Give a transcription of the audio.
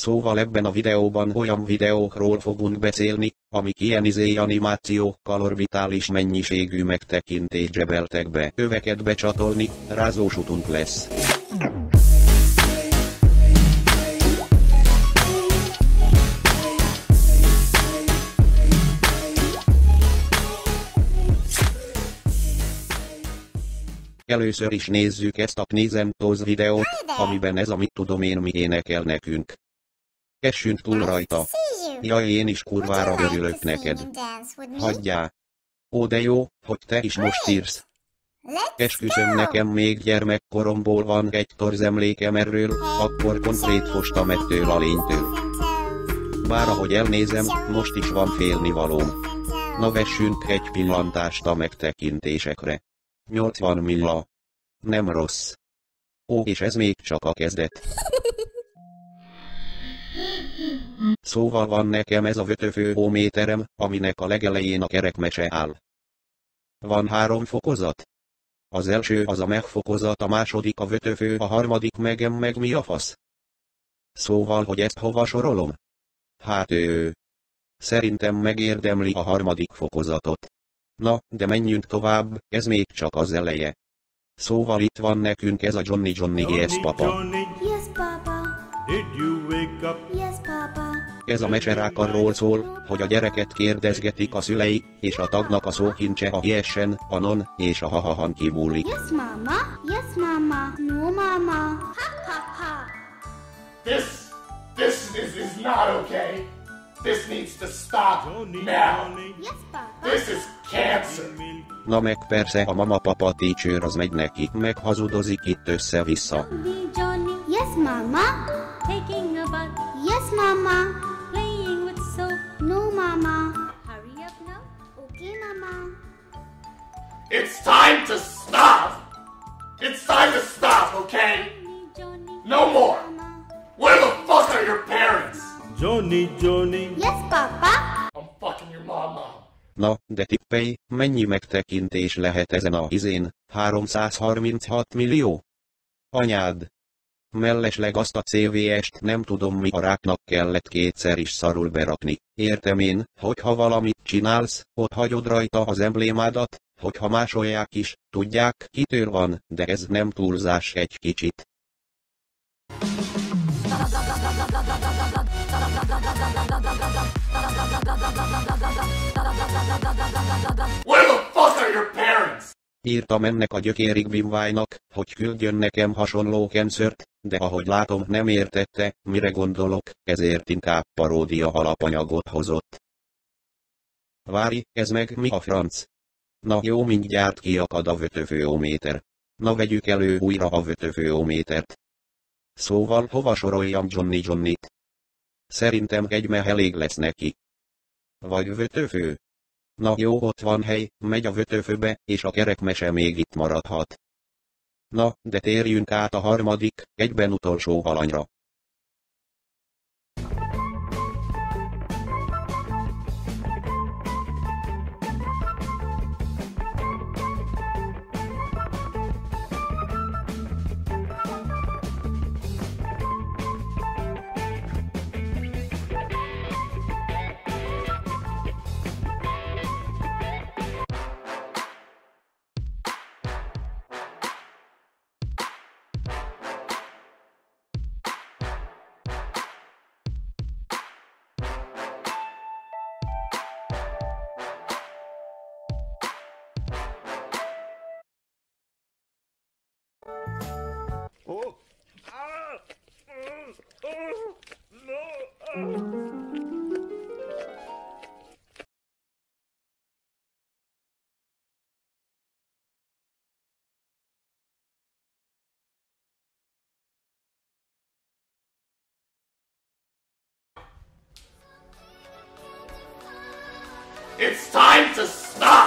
Szóval ebben a videóban olyan videókról fogunk beszélni, amik ilyen animációkkal orbitális mennyiségű megtekintést zsebeltek be. Öveket becsatolni, rázós utunk lesz. Először is nézzük ezt a Knizentoz videót, amiben ez a mit tudom én mi énekel nekünk. Kessünk túl rajta. Jaj, én is kurvára örülök neked. Hagyjál. Ó, de jó, hogy te is most írsz. Esküszöm, nekem még gyermekkoromból van egy torz emlékem erről, akkor konkrét fostam ettől a lénytől. Bár ahogy elnézem, most is van félnivalóm. Na vessünk egy pillantást a megtekintésekre. 80 milla. Nem rossz. Ó, és ez még csak a kezdet. Szóval van nekem ez a vötöfőóméterem, aminek a legelején a kerekmese áll. Van 3 fokozat. Az első az a megfokozat, a második a vötöfő, a harmadik meg mi a fasz? Szóval, hogy ezt hova sorolom? Hát szerintem megérdemli a harmadik fokozatot. Na, de menjünk tovább, ez még csak az eleje. Szóval itt van nekünk ez a Johnny yes papa. Yes, Papa. Did you wake up? Yes, Papa. Ez a meserák arról szól, hogy a gyereket kérdezgetik a szülei, és a tagnak a szókincse a yessen, a non, és a hahahan kívüli. Yes, Mama. Yes, Mama. No, Mama. Ha, ha, ha. This is not okay. This needs to stop now. Yes, Papa. This is cancer. Na meg persze a mama-papa teacher az megy neki, meg hazudozik itt össze-vissza. Johnny. Yes, Mama. Taking a bath, Yes, Mama. playing with soap. No, Mama. Hurry up now. Okay, Mama. It's time to stop. It's time to stop, okay? Johnny, No more. Mama. Where the fuck are your parents? Johnny. Yes, Papa. I'm fucking your mom. Na, de tippelj, mennyi megtekintés lehet ezen a izén? 336 millió? Anyád! Mellesleg azt a CVS-t nem tudom mi a ráknak kellett kétszer is szarul berakni. Értem én, hogyha valamit csinálsz, ott hagyod rajta az emblémádat, hogyha másolják is, tudják, kitől van, de ez nem túlzás egy kicsit. Where the fuck are your parents? Írtam ennek a gyökérig Bimvájnak, hogy küldjön nekem hasonló kenszört, de ahogy látom nem értette, mire gondolok, ezért inkább paródia alapanyagot hozott. Várj, ez meg mi a franc? Na jó, mindjárt kiakad a vötöfőóméter. Na vegyük elő újra a vötöfőómétert. Szóval hova soroljam Johnnyt? Szerintem egyme elég lesz neki. Vagy vötöfő? Na jó, ott van hely, megy a vötöfőbe, és a kerekmese még itt maradhat. Na, de térjünk át a harmadik, egyben utolsó alanyra. Oh. No. It's time to stop.